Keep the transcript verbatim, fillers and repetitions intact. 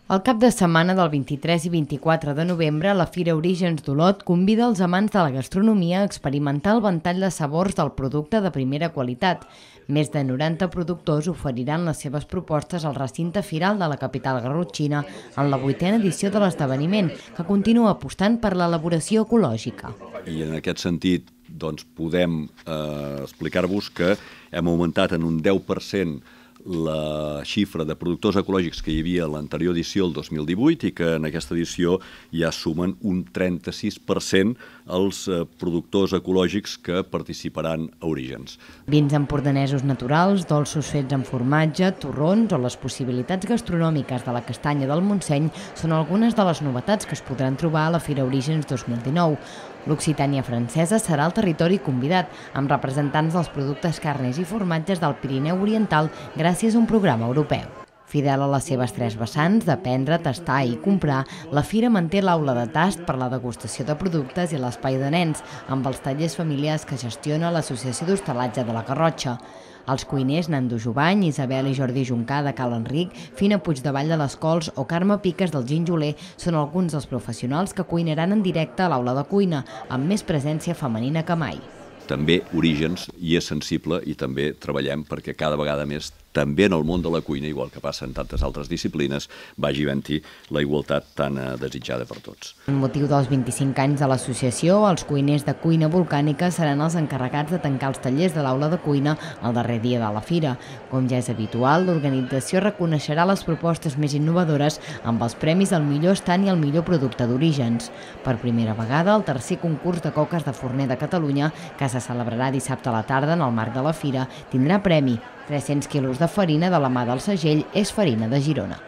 El cap de setmana del vint-i-tres i vint-i-quatre de novembre, la Fira Orígens d'Olot convida els amants de la gastronomia a experimentar el ventall de sabors del producte de primera qualitat. Més de noranta productors oferiran les seves propostes al recinte firal de la capital garrotxina en la vuitena edició de l'esdeveniment, que continua apostant per l'elaboració ecològica. I en aquest sentit doncs, podem eh, explicar-vos que hem augmentat en un deu per cent la xifra de productors ecològics que hi havia a l'anterior edició, el dos mil divuit, i que en aquesta edició ja sumen un trenta-sis per cent els productors ecològics que participaran a Orígens. Vins empordanesos naturals, dolços fets amb formatge, torrons o les possibilitats gastronòmiques de la castanya del Montseny són algunes de les novetats que es podran trobar a la Fira Orígens dos mil dinou. L'Occitània francesa serà el territori convidat, amb representants dels productes carnes i formatges del Pirineu Oriental gràcies a un programa europeu. Fidel a les seves tres vessants, d'aprendre, tastar i comprar, la Fira manté l'aula de tast per la degustació de productes i l'espai de nens, amb els tallers familiars que gestiona l'Associació d'Hostalatge de la Garrotxa. Els cuiners Nando Jubany, Isabel i Jordi Juncà de Cal Enric, Fina Puigdevall de les Cols o Carme Piques del Ginjoler són alguns dels professionals que cuinaran en directe a l'aula de cuina, amb més presència femenina que mai. També Orígens hi és sensible i també treballem perquè cada vegada més, també en el món de la cuina, igual que passa en tantes altres disciplines, vagi havent-hi la igualtat tan desitjada per tots. Amb motiu dels vint-i-cinc anys de l'associació, els cuiners de cuina volcànica seran els encarregats de tancar els tallers de l'aula de cuina el darrer dia de la fira. Com ja és habitual, l'organització reconeixerà les propostes més innovadores amb els premis al millor estant i al millor producte d'Orígens. Per primera vegada, el tercer concurs de coques de forner de Catalunya, que se celebrarà dissabte a la tarda en el marc de la fira, tindrà premi: tres-cents quilos de farina de la mà del segell És Farina de Girona.